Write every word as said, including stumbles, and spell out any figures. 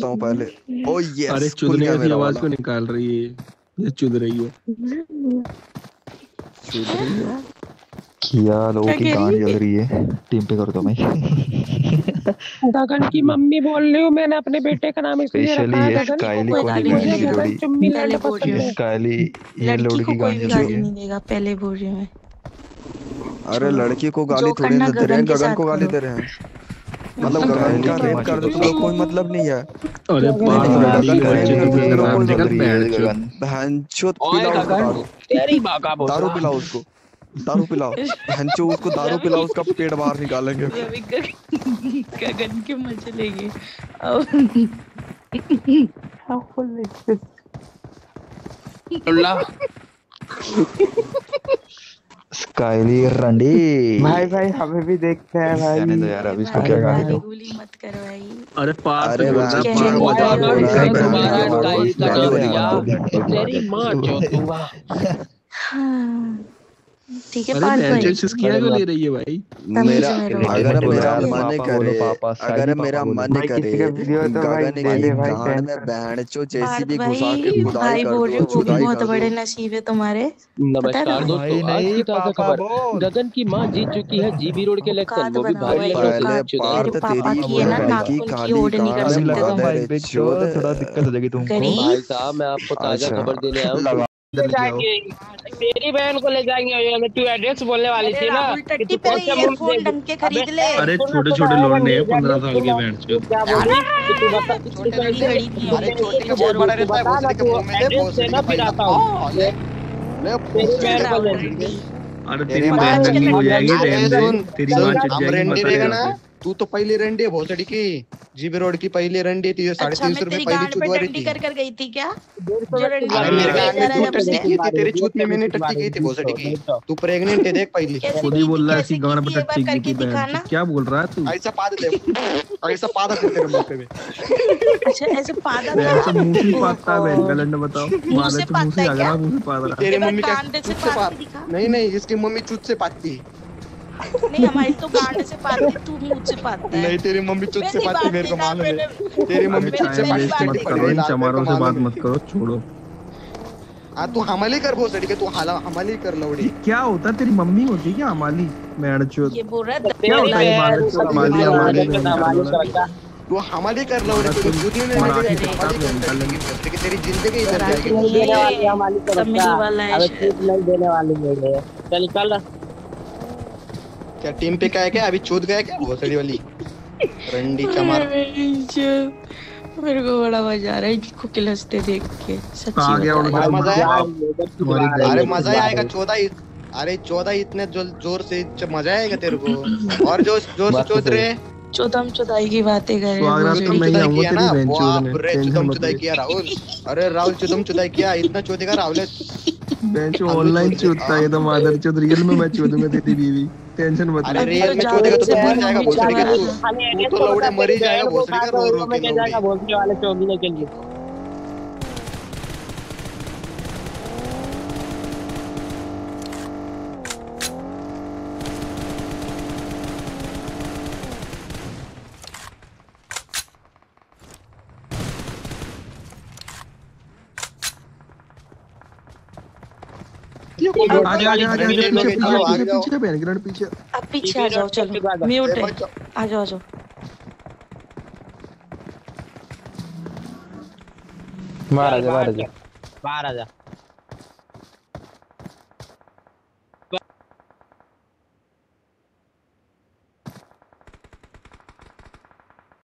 करता हूँ पहले। ओ यस, अरे चुदने की आवाज को निकाल रही है, ये चुद रही है। चुद रही है किया, लोगों की गांड जल रही है। टीम पे कर दो भाई। गगन की मम्मी बोल रही हूँ, मैंने अपने बेटे का नाम इसलिए रखा है गगन। स्काइली को नहीं गाली की लोड़ी। चुम्मी लैंड पसंद है। स्काइली ये लोड़ी की गांड जल रही है। नहीं देगा, पहले बोल रही हूँ। अरे लड़की को गाली थोड़ी ना दे रहे हैं, गगन को गाली दे रहे हैं। मतलब गगन का रेप कर दो तो कोई मतलब नहीं है। अरे बहनचोद पिलाओ दारू, तेरी माँ का बोल दारू पिलाओ उसको, दारू पिलाओ बहनचोद उसको, दारू पिलाओ, उसका पेट बाहर निकालेंगे। गगन के मजे लेंगे। स्काइली रंडी भाई भाई हमें भी देखते हैं भाई। जाने दो यार, अब इसको क्या गाली दो। गोली मत करो भाई। अरे पार अरे तेरी माँ चोदूंगा। ठीक है पाल भाई, किया क्यों ले रही है भाई? मेरा अगर मेरा मन करे, अगर मेरा मन करे गगन की गांड में बहनचो जैसी भी घुसा के खुदाई कर दो, खुदाई बहुत कर बड़े दो। नसीब है तुम्हारे। नमस्कार दोस्तों, आज की ताजा खबर, गगन की मां जीत चुकी है जीबी रोड के इलेक्शन, वो भी भारी लीड पहले पार्थ तेरी लड़की काली गांड में लगा दे चोद, थोड़ा दिक्कत हो जाएगी तुमको। भाई साहब मैं आपको ताजा खबर देने आया हूँ। तेरी बहन को ले जाएंगे, तू एड्रेस बोलने वाली थी ना। टट्टी पे ईयरफोन ढंग के खरीद ले। अरे छोटे छोटे लौंडे हैं, पंद्रह साल के बहन चोद। अरे तेरी बहन नंगी हो जाएगी, तेरी मां चुद जाएगी। तू तो पहली रंडी है भोसड़ी की, जीबी रोड की पहली रंडी थी। साढ़े तीन सौ रुपए पहली चूत वाली थी। कर कर गई थी क्या? तेरे चूत में मैंने टट्टी की थी भोसड़ी की। तू प्रेग्नेंट है देख पहली। खुद ही बोल रहा है ऐसी गांड पे टट्टी की थी बहन। क्या बोल रहा है तू? ऐसा पाद दे, ऐसा पादा दे तेरे मुंह पे। अच्छा ऐसे पादा दे, ऐसा मुंह से पादता है बहन का लंड बताओ। मुंह से पादता है क्या? मुंह से पाद रहा। तेरी मम्मी क्या चूत से पाद? नहीं नहीं, इसकी मम्मी चूत से पादती। नहीं हमारी तो गांड से पादती, तू मुंह से पादता है। नहीं तेरी मम्मी चुप से पादती, मेरे को मालूम है। तेरी मम्मी चुप से पादती। मत करो, इन चमारों से बात मत करो, छोड़ो। आ तू हमाली कर भोसड़ी के, तू हाला हमाली कर लौड़ी। क्या होता है, तेरी मम्मी होती है क्या हमाली? मैडचोद ये बोल रहा है क्या होता है हमाली? हमाली तू हमाली कर लौड़ी। तू खुद ही ने हमाली कर लेंगे, तेरी जिंदगी इधर जाएगी। देने वाली हमाली कर वाला है, अब चूत नहीं देने वाली है। चल चल क्या टीम पे क्या है? क्या अभी चूत गया क्या भोसड़ी वाली रंडी चमार? मेरे को बड़ा मजा आ रहा है इनको किलसते देख के, सच्ची मजा आया। अरे मजा आएगा चौदह, अरे चौदह इतने जोर से मजा आएगा तेरे को। और जो जोर से चौथ रहे चौदम चौदाई की बातें कर रहे हैं। चुदम चुदाई किया राहुल। अरे राहुल चुदम चुदाई किया, इतना चौधेगा राहुल। ऑनलाइन चूतता है तो मादर चौध, रियल में मैं चूदूंगा तेरी बीवी, टेंशन मत ले। अरे रियल में चौधेगा तो मर जाएगा भोसड़ी का, तू तो लौड़े मर ही जाएगा भोसड़ी का, रो रो के लौड़े भोसड़ी वाले चौधरी के लिए। आजा आजा आजा आजा पीछे पीछे पीछे बहन ग्राउंड पीछे। अब पीछे आ जाओ, चलो म्यूट है, आ जाओ आ जाओ। बाहर आ जा, बाहर आ जा, बाहर आ जा।